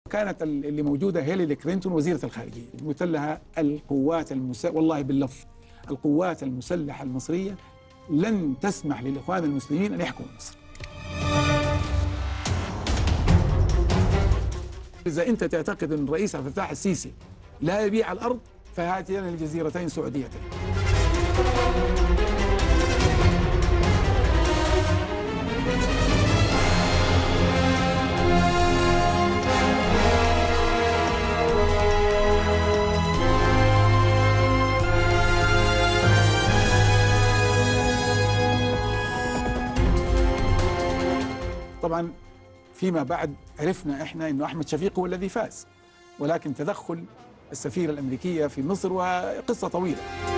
كانت اللي موجودة هيلاري كلينتون وزيرة الخارجية، قلت لها القوات والله باللفظ القوات المسلحة المصرية لن تسمح للإخوان المسلمين أن يحكموا مصر. إذا أنت تعتقد أن الرئيس عبد الفتاح السيسي لا يبيع الأرض فهاتين الجزيرتين سعوديتين. طبعا فيما بعد عرفنا احنا انه احمد شفيق هو الذي فاز، ولكن تدخل السفيرة الأمريكية في مصر وقصة طويلة.